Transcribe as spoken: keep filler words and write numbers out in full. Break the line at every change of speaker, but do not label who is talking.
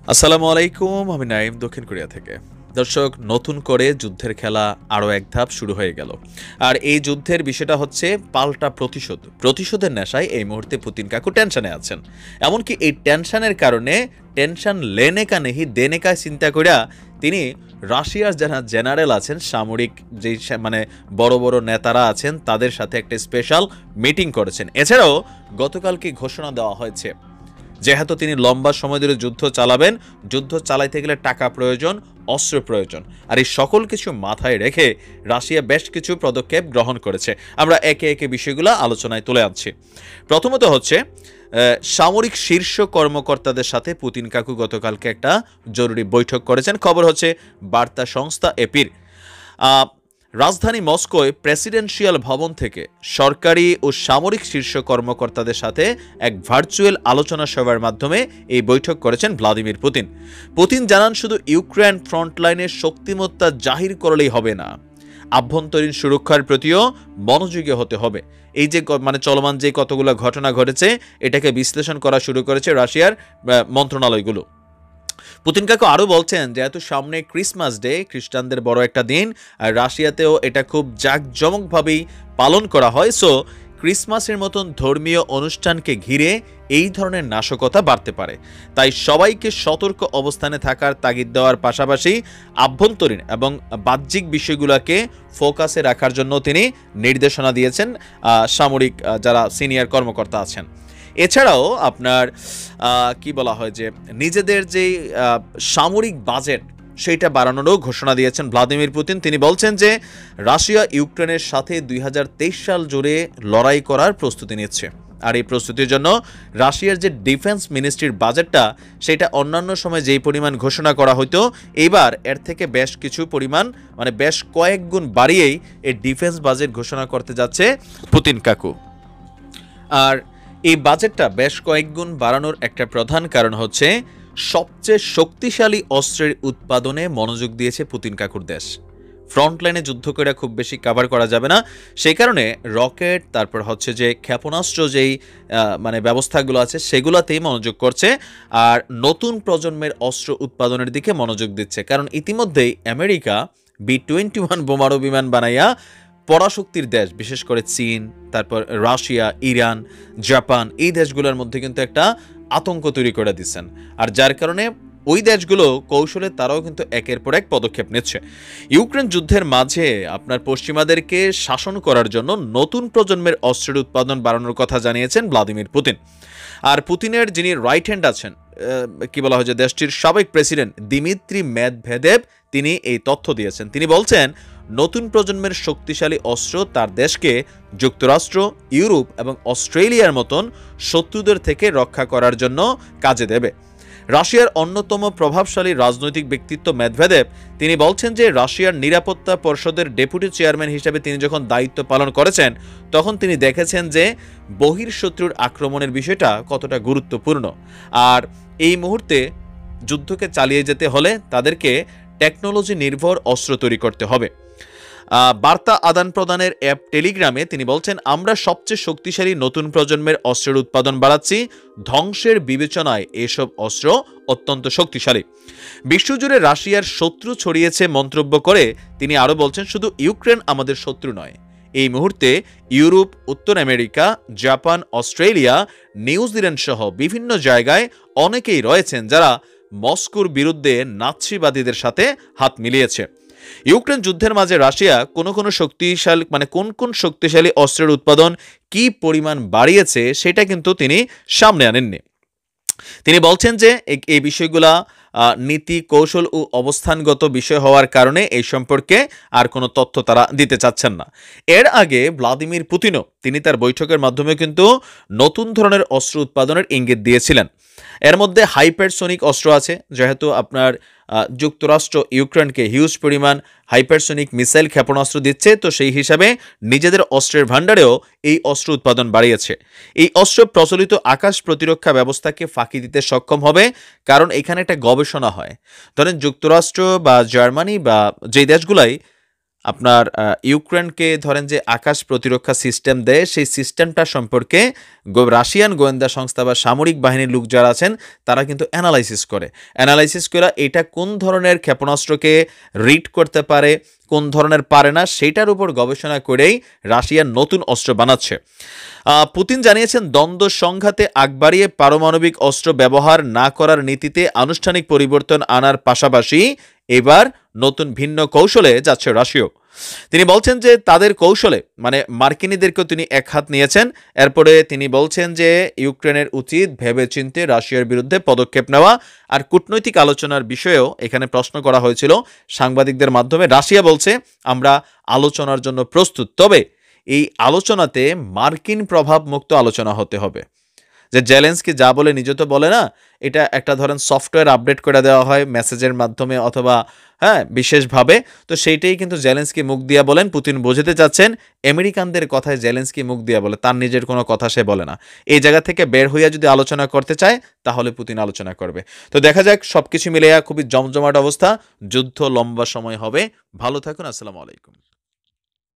আসসালামু আলাইকুম, আমি নাইম দক্ষিণ কোরিয়া থেকে। দর্শক, নতুন করে যুদ্ধের খেলা আরও এক ধাপ শুরু হয়ে গেল। আর এই যুদ্ধের বিষয়টা হচ্ছে পাল্টা প্রতিশোধ। প্রতিশোধের নেশায় এই মুহূর্তে পুতিন কাকু টেনশনে আছেন। এমনকি এই টেনশনের কারণে টেনশন লেনে কা নেহি দেনে কা চিন্তা করিয়া তিনি রাশিয়ার যারা জেনারেল আছেন, সামরিক যেই মানে বড় বড় নেতারা আছেন, তাদের সাথে একটা স্পেশাল মিটিং করেছেন। এছাড়াও গতকালকে ঘোষণা দেওয়া হয়েছে যেহেতু তিনি লম্বা সময় ধরে যুদ্ধ চালাবেন, যুদ্ধ চালাইতে গেলে টাকা প্রয়োজন, অস্ত্র প্রয়োজন। আর এই সকল কিছু মাথায় রেখে রাশিয়া বেশ কিছু পদক্ষেপ গ্রহণ করেছে। আমরা একে একে বিষয়গুলো আলোচনায় তুলে আনছি। প্রথমত হচ্ছে সামরিক শীর্ষ কর্মকর্তাদের সাথে পুতিন কাকু গতকালকে একটা জরুরি বৈঠক করেছেন। খবর হচ্ছে বার্তা সংস্থা এপির। রাজধানী মস্কোয় প্রেসিডেন্সিয়াল ভবন থেকে সরকারি ও সামরিক শীর্ষ কর্মকর্তাদের সাথে এক ভার্চুয়াল আলোচনা সভার মাধ্যমে এই বৈঠক করেছেন ভ্লাদিমির পুতিন। পুতিন জানান, শুধু ইউক্রেন ফ্রন্টলাইনের শক্তিমত্তা জাহির করলেই হবে না, আভ্যন্তরীণ সুরক্ষার প্রতিও মনোযোগী হতে হবে। এই যে মানে চলমান যে কতগুলো ঘটনা ঘটেছে, এটাকে বিশ্লেষণ করা শুরু করেছে রাশিয়ার মন্ত্রণালয়গুলো। পুতিন কাকু আরও বলছেন, যেহেতু সামনে ক্রিসমাস ডে, খ্রিস্টানদের বড় একটা দিন, আর রাশিয়াতেও এটা খুব জাঁকজমকভাবেই পালন করা হয়। সো ক্রিসমাসের মতন ধর্মীয় অনুষ্ঠানকে ঘিরে এই ধরনের নাশকতা বাড়তে পারে। তাই সবাইকে সতর্ক অবস্থানে থাকার তাগিদ দেওয়ার পাশাপাশি আভ্যন্তরীণ এবং বাহ্যিক বিষয়গুলোকে ফোকাসে রাখার জন্য তিনি নির্দেশনা দিয়েছেন সামরিক যারা সিনিয়র কর্মকর্তা আছেন। এছাড়াও আপনার কি বলা হয় যে নিজেদের যে সামরিক বাজেট সেইটা বাড়ানোরও ঘোষণা দিয়েছেন ভ্লাদিমির পুতিন। তিনি বলছেন যে রাশিয়া ইউক্রেনের সাথে দুই হাজার তেইশ সাল জুড়ে লড়াই করার প্রস্তুতি নিচ্ছে। আর এই প্রস্তুতির জন্য রাশিয়ার যে ডিফেন্স মিনিস্ট্রির বাজেটটা, সেটা অন্যান্য সময় যেই পরিমাণ ঘোষণা করা হতো, এইবার এর থেকে বেশ কিছু পরিমাণ মানে বেশ কয়েক গুণ বাড়িয়েই এই ডিফেন্স বাজেট ঘোষণা করতে যাচ্ছে পুতিন কাকু। আর এই বাজেটটা বেশ কয়েক গুণ বাড়ানোর একটা প্রধান কারণ হচ্ছে সবচেয়ে শক্তিশালী অস্ত্রের উৎপাদনে মনোযোগ দিয়েছে পুতিন কাকুর দেশ। ফ্রন্টলাইনে যুদ্ধ করে খুব বেশি কভার করা যাবে না, সেই কারণে রকেট, তারপর হচ্ছে যে ক্ষেপণাস্ত্র যেই মানে ব্যবস্থাগুলো আছে সেগুলোতেই মনোযোগ করছে। আর নতুন প্রজন্মের অস্ত্র উৎপাদনের দিকে মনোযোগ দিচ্ছে, কারণ ইতিমধ্যেই আমেরিকা বি টোয়েন্টি ওয়ান বোমারু বিমান বানাইয়া পরাশক্তির দেশ, বিশেষ করে চীন, তারপর রাশিয়া, ইরান, জাপান, এই দেশগুলোর মধ্যে কিন্তু একটা আতঙ্ক তৈরি করে দিচ্ছেন। আর যার কারণে ওই দেশগুলো কৌশলে তারাও কিন্তু একের পর এক পদক্ষেপ নিচ্ছে। ইউক্রেন যুদ্ধের মাঝে আপনার পশ্চিমাদেরকে শাসন করার জন্য নতুন প্রজন্মের অস্ত্রের উৎপাদন বাড়ানোর কথা জানিয়েছেন ভ্লাদিমির পুতিন। আর পুতিনের যিনি রাইট হ্যান্ড আছেন, কি বলা হয় যে দেশটির সাবেক প্রেসিডেন্ট দিমিত্রি মেদভেদেভ, তিনি এই তথ্য দিয়েছেন। তিনি বলছেন, নতুন প্রজন্মের শক্তিশালী অস্ত্র তার দেশকে যুক্তরাষ্ট্র, ইউরোপ এবং অস্ট্রেলিয়ার মতন শত্রুদের থেকে রক্ষা করার জন্য কাজে দেবে। রাশিয়ার অন্যতম প্রভাবশালী রাজনৈতিক ব্যক্তিত্ব মেদভেদেভ, তিনি বলছেন যে রাশিয়ার নিরাপত্তা পরিষদের ডেপুটি চেয়ারম্যান হিসেবে তিনি যখন দায়িত্ব পালন করেছেন, তখন তিনি দেখেছেন যে বহির্শত্রুর আক্রমণের বিষয়টা কতটা গুরুত্বপূর্ণ। আর এই মুহূর্তে যুদ্ধকে চালিয়ে যেতে হলে তাদেরকে টেকনোলজি নির্ভর অস্ত্র তৈরি করতে হবে। বার্তা আদান প্রদানের অ্যাপ টেলিগ্রামে তিনি বলছেন, আমরা সবচেয়ে শক্তিশালী নতুন প্রজন্মের অস্ত্রের উৎপাদন বাড়াচ্ছি। ধ্বংসের বিবেচনায় এসব অস্ত্র অত্যন্ত শক্তিশালী। বিশ্বজুড়ে রাশিয়ার শত্রু ছড়িয়েছে মন্তব্য করে তিনি আরও বলছেন, শুধু ইউক্রেন আমাদের শত্রু নয়। এই মুহূর্তে ইউরোপ, উত্তর আমেরিকা, জাপান, অস্ট্রেলিয়া, নিউজিল্যান্ড সহ বিভিন্ন জায়গায় অনেকেই রয়েছেন যারা মস্কোর বিরুদ্ধে নাৎসিবাদীদের সাথে হাত মিলিয়েছে। ইউক্রেন যুদ্ধের মাঝে রাশিয়া কোন কোন শক্তিশালী মানে কোন কোন শক্তিশালী অস্ত্রের উৎপাদন কি পরিমাণ বাড়িয়েছে সেটা কিন্তু তিনি সামনে আনেননি। তিনি বলছেন যে এই বিষয়গুলা নীতি, কৌশল ও অবস্থানগত বিষয় হওয়ার কারণে এই সম্পর্কে আর কোনো তথ্য তারা দিতে চাচ্ছেন না। এর আগে ভ্লাদিমির পুতিনও তিনি তার বৈঠকের মাধ্যমে কিন্তু নতুন ধরনের অস্ত্র উৎপাদনের ইঙ্গিত দিয়েছিলেন। এর মধ্যে হাইপারসোনিক অস্ত্র আছে, যেহেতু আপনার যুক্তরাষ্ট্র ইউক্রেনকে হিউজ পরিমাণ হাইপারসোনিক মিসাইল ক্ষেপণাস্ত্র দিচ্ছে, তো সেই হিসাবে নিজেদের অস্ত্রের ভাণ্ডারেও এই অস্ত্র উৎপাদন বাড়িয়েছে। এই অস্ত্র প্রচলিত আকাশ প্রতিরক্ষা ব্যবস্থাকে ফাঁকি দিতে সক্ষম হবে, কারণ এখানে একটা গবেষণা হয়। ধরেন যুক্তরাষ্ট্র বা জার্মানি বা যে দেশগুলাই আপনার ইউক্রেনকে ধরেন যে আকাশ প্রতিরক্ষা সিস্টেম দেয়, সেই সিস্টেমটা সম্পর্কে রাশিয়ান গোয়েন্দা সংস্থা বা সামরিক বাহিনীর লোক যারা আছেন তারা কিন্তু অ্যানালাইসিস করে অ্যানালাইসিস করে এটা কোন ধরনের ক্ষেপণাস্ত্রকে রিড করতে পারে, কোন ধরনের পারে না, সেটার উপর গবেষণা করেই রাশিয়ার নতুন অস্ত্র বানাচ্ছে। পুতিন জানিয়েছেন দ্বন্দ্ব সংঘাতে আগ বাড়িয়ে পারমাণবিক অস্ত্র ব্যবহার না করার নীতিতে আনুষ্ঠানিক পরিবর্তন আনার পাশাপাশি এবার নতুন ভিন্ন কৌশলে যাচ্ছে রাশিয়া। তিনি বলছেন যে তাদের কৌশলে মানে মার্কিনীদেরকেও তিনি এক হাত নিয়েছেন। এরপরে তিনি বলছেন যে ইউক্রেনের উচিত ভেবেচিন্তে রাশিয়ার বিরুদ্ধে পদক্ষেপ নেওয়া। আর কূটনৈতিক আলোচনার বিষয়েও এখানে প্রশ্ন করা হয়েছিল সাংবাদিকদের মাধ্যমে। রাশিয়া বলছে আমরা আলোচনার জন্য প্রস্তুত, তবে এই আলোচনাতে মার্কিন প্রভাব মুক্ত আলোচনা হতে হবে। যে জেলেন্সকি যা বলে নিজে তো বলে না, এটা একটা ধরেন সফটওয়্যার আপডেট করে দেওয়া হয় মেসেজের মাধ্যমে অথবা হ্যাঁ বিশেষভাবে, তো সেইটাই কিন্তু জেলেন্সকি মুখ দিয়া বলেন। পুতিন বোঝাতে চাচ্ছেন আমেরিকানদের কথায় জেলেন্সকি মুখ দিয়া বলে, তার নিজের কোনো কথা সে বলে না। এই জায়গা থেকে বের হইয়া যদি আলোচনা করতে চায় তাহলে পুতিন আলোচনা করবে। তো দেখা যাক, সবকিছু মিলিয়ে খুবই জমজমাট অবস্থা, যুদ্ধ লম্বা সময় হবে। ভালো থাকুন, আসসালামু আলাইকুম।